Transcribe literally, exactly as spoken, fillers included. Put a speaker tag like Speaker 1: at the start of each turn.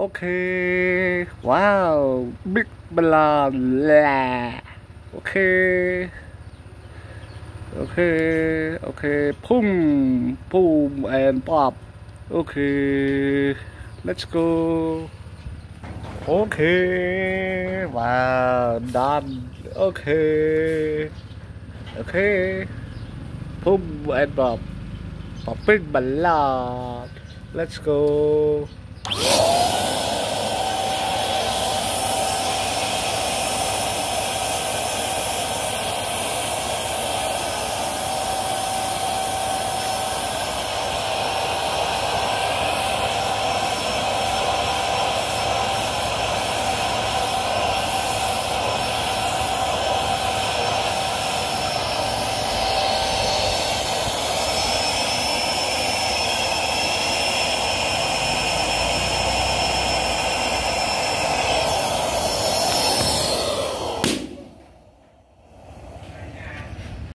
Speaker 1: Okay. Wow. Big balloon. Yeah. Okay. Okay. Okay. Boom. Boom and pop. Okay. Let's go. Okay. Wow. Done. Okay. Okay. Boom and pop. Popping balloon. Let's go.